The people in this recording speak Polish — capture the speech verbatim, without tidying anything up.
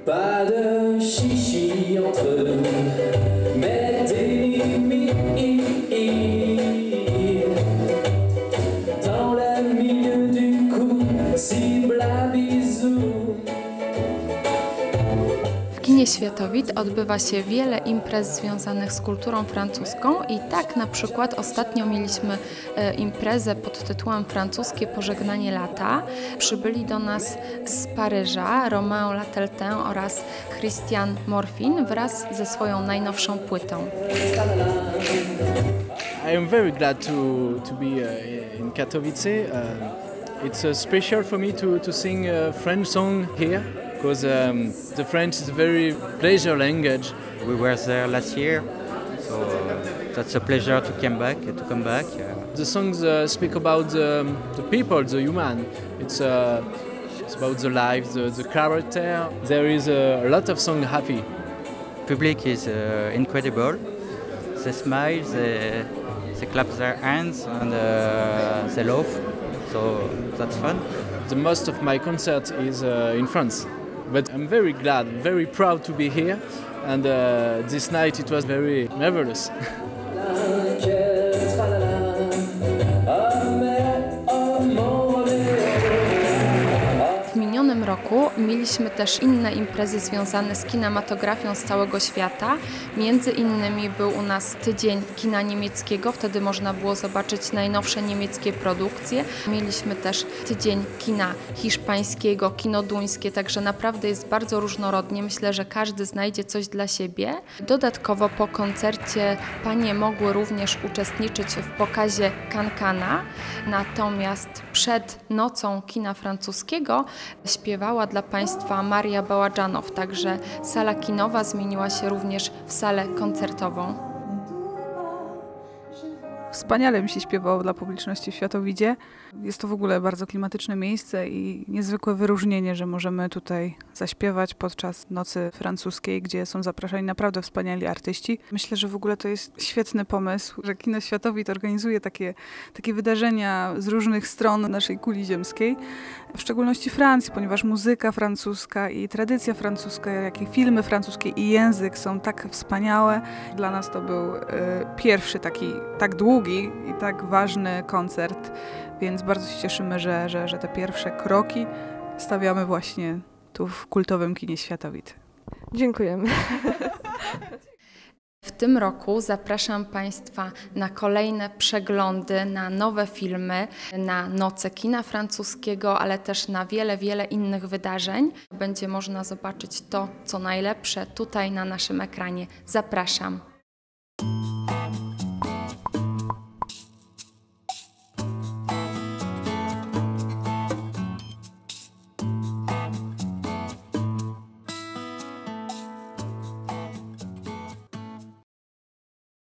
Pas de chichi entre nous, mais des limites dans le milieu du cou, cible à bisous. W kinie Światowit odbywa się wiele imprez związanych z kulturą francuską i tak na przykład ostatnio mieliśmy e, imprezę pod tytułem Francuskie pożegnanie lata. Przybyli do nas z Paryża Romain Lateltin oraz Christian Morfin wraz ze swoją najnowszą płytą. I am very glad to, to be uh, in Katowice. Uh, it's uh, special for me to, to sing a French song here. Because um, the French is a very pleasure language. We were there last year, so uh, that's a pleasure to come back. To come back. Uh. The songs uh, speak about the, the people, the human. It's, uh, it's about the life, the, the character. There is a lot of song happy. Public is uh, incredible. They smile, they, they clap their hands, and uh, they laugh. So that's fun. The most of my concert is uh, in France. But I'm very glad, very proud to be here, and uh, this night it was very marvelous. W minionym roku mieliśmy też inne imprezy związane z kinematografią z całego świata. Między innymi był u nas tydzień kina niemieckiego, wtedy można było zobaczyć najnowsze niemieckie produkcje. Mieliśmy też tydzień kina hiszpańskiego, kino duńskie, także naprawdę jest bardzo różnorodnie. Myślę, że każdy znajdzie coś dla siebie. Dodatkowo po koncercie panie mogły również uczestniczyć w pokazie Kankana, natomiast przed nocą kina francuskiego śpiewała dla Państwa Maria Baładżanow, także sala kinowa zmieniła się również w salę koncertową. Wspaniale mi się śpiewało dla publiczności w Światowidzie. Jest to w ogóle bardzo klimatyczne miejsce i niezwykłe wyróżnienie, że możemy tutaj zaśpiewać podczas nocy francuskiej, gdzie są zapraszani naprawdę wspaniali artyści. Myślę, że w ogóle to jest świetny pomysł, że Kino Światowid organizuje takie, takie wydarzenia z różnych stron naszej kuli ziemskiej, w szczególności Francji, ponieważ muzyka francuska i tradycja francuska, jak i filmy francuskie i język są tak wspaniałe. Dla nas to był y, pierwszy taki tak długi i tak ważny koncert, więc bardzo się cieszymy, że, że, że te pierwsze kroki stawiamy właśnie tu w kultowym kinie Światowid. Dziękujemy. W tym roku zapraszam Państwa na kolejne przeglądy, na nowe filmy, na noce kina francuskiego, ale też na wiele, wiele innych wydarzeń. Będzie można zobaczyć to, co najlepsze tutaj na naszym ekranie. Zapraszam.